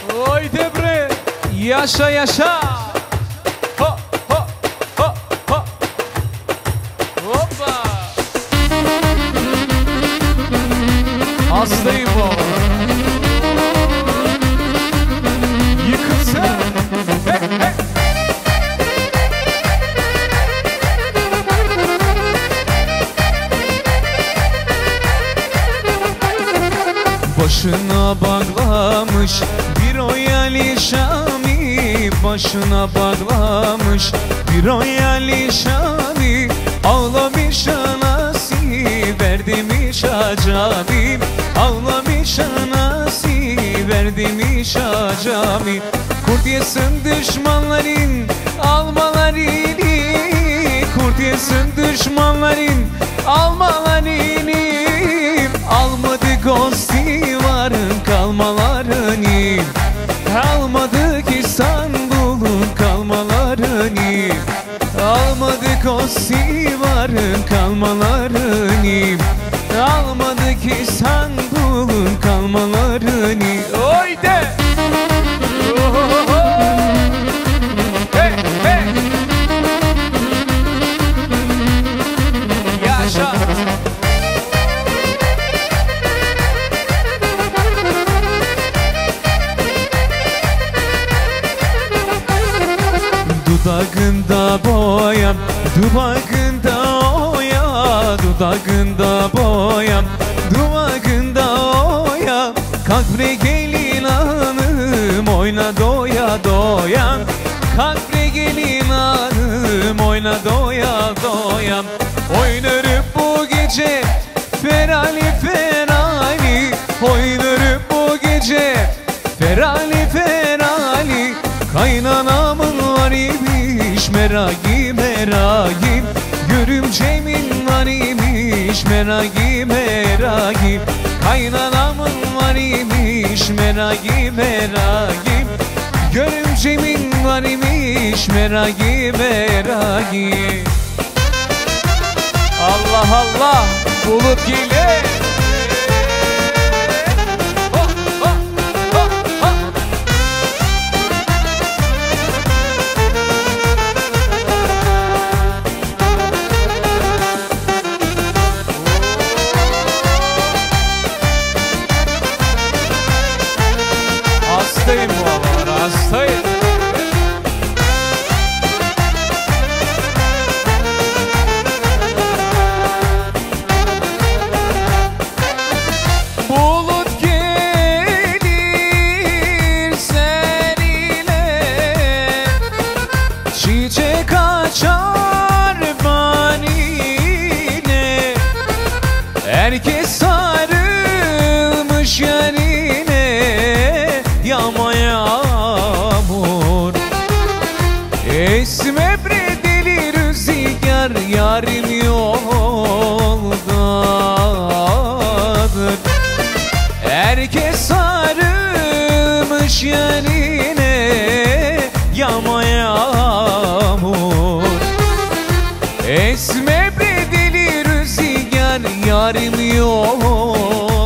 Oy debre, yaşa yaşa. Ho ho ho ho. Hoppa. Hastayım baba. Yıkılsın. Hey hey. Başına bağlamış bir oyali Şami, başına bağlamış bir oyali Şami. Ağlamış anası verdimiş acami, ağlamış anası verdimiş acami. Kurt yesin düşmanların almalarını, kurt yesin düşmanların almalarını. Almadık Ostivar'ın kalmalarını, almadık İstanbul'un kalmalarını, almadık Ostivar'ın kalmalarını, almadık İstanbul'un kalmalarını. Oy de! Hey hey! Yaşa! Dudağında boyam, dudağında oya, dudağında boyam, dudağında oya. Kalk bre gelin hanım, oyna doya doya. Kalk bre gelin hanım, oyna doya doya. Oynarım bu gece ferali ferali, oynarım bu gece ferali ferali. Kaynanamın var imiş meragi meragi, görümcemin var imiş meragi meragi. Kaynanamın var imiş meragi meragi, görümcemin var imiş meragi meragi. Allah Allah, bulut gile. Hastayım bu havalara, hastayım. Bulut gelir seninle, çiçek açar banine. Herkes sarılmış yerine, yağma yağmur. Esme bre deli rüzgar, yarim yoldadır. Herkes sarılmış yerine, yağma yağmur. Esme bre deli rüzgar, yarim yoldadır.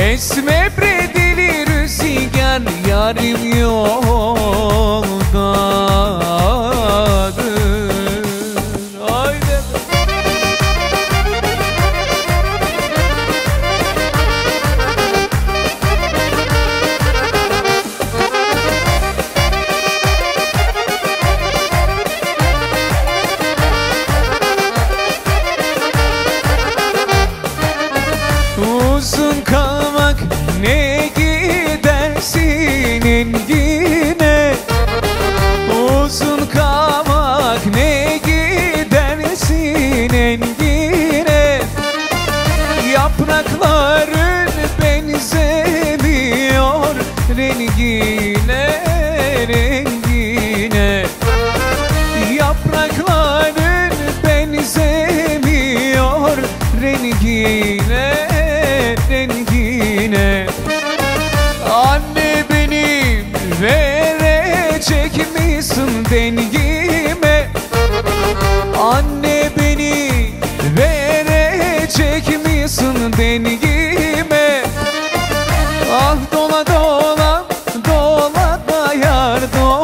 Esme bre deli rüzgar yarim yoldadır. Haydi. Uzun kalmak ne gidersin engine, uzun kalmak ne gidersin engine. Yaprakların benzemiyor rengine, rengine. Yaprakların benzemiyor rengine, rengine. Anne benim verecek misin dengime? Anne beni verecek misin dengime? Ah dola dola dola da yar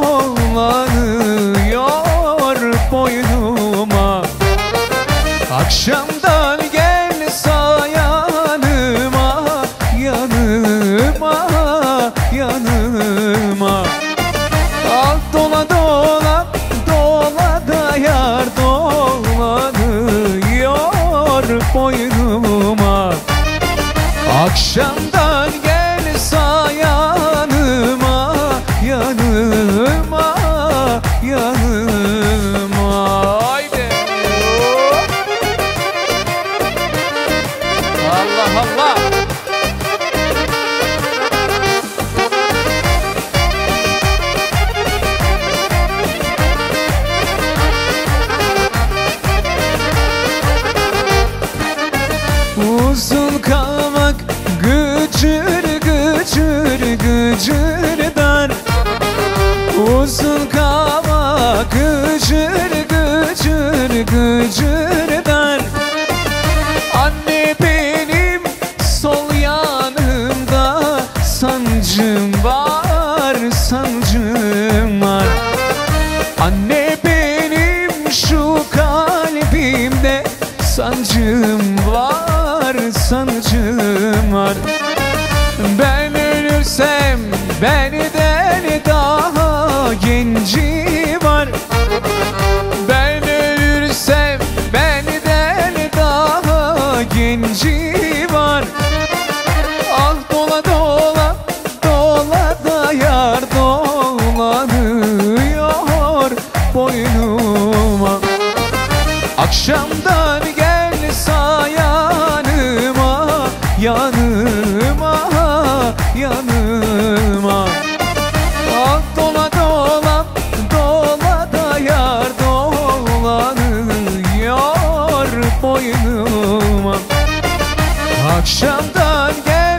dolanıyor boynuma. Akşamdan gel yanıma, yanıma, yanıma. Ah dola dola dola da yar dolanıyor boynuma. Akşamdan gel yanıma, yanıma, yanıma. Haydi. Allah Allah. Uzun kalmak gıcır gıcır gıcırdan, uzun kalmak gıcır gıcır gıcırdan. Anne benim sol yanımda sancım var, sancım var. Anne benim şu kalbimde sancım var, sancım var. Ben ölürsem benden daha genci var. Ben ölürsem benden daha genci var. Ah dola dola dola da yar dolanıyor boynuma. Akşamdan gel yanıma, yanıma, yanıma. Ah dola dola dola da yar dolanıyor boynuma. Akşamdan gel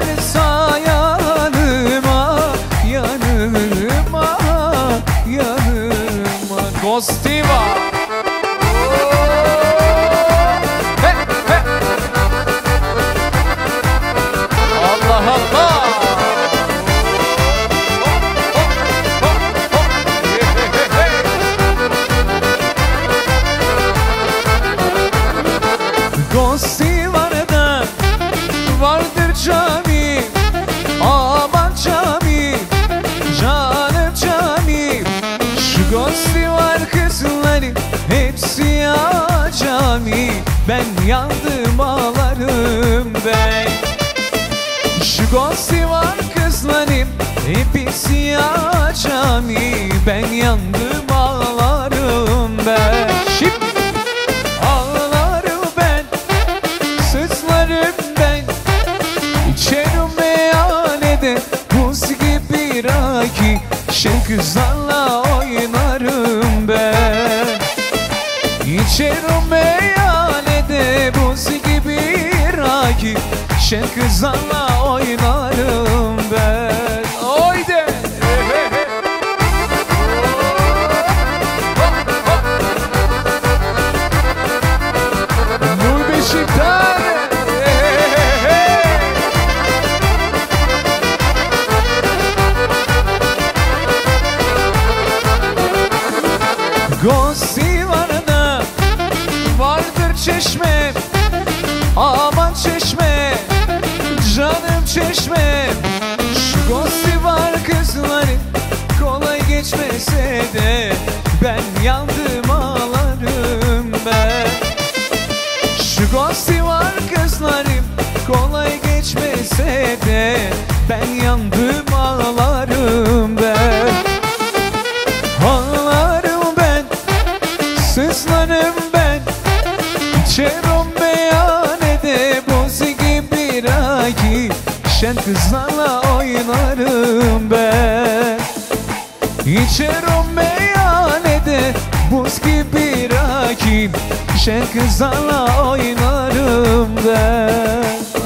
yanıma, yanıma, yanıma. Gostiva. Gostiva'da vardır cami, aman cami, canım cami. Şu Gostivar kızları hepsi acami. Ben yandım ağlarım ben. Şu Gostivar kızlarım hepsi acami. Ben yandım ağlarım ben. Şimdi ağlarım ben, sızlarım ben. İçerim meyhanede buz gibi raki. Şen kızlarla oynarım ben. İçerim meyhanede buz gibi raki. Şen kızlarla oynarım ben. Haydi. Nur Beşiktaş. çeşmem, aman çeşme, canım çeşmem. Şu gosti var kızlarım, kolay geçmese de ben yandım ağlarım ben. Şu gosti var kızlarım, kolay geçmese de ben yandım ağlarım ben. Ağlarım ben, sızlarım ben, içerim meyhanede buz gibi rakı, şen kızlarla oynarım ben. İçerim meyhanede buz gibi rakı, şen kızlarla oynarım ben.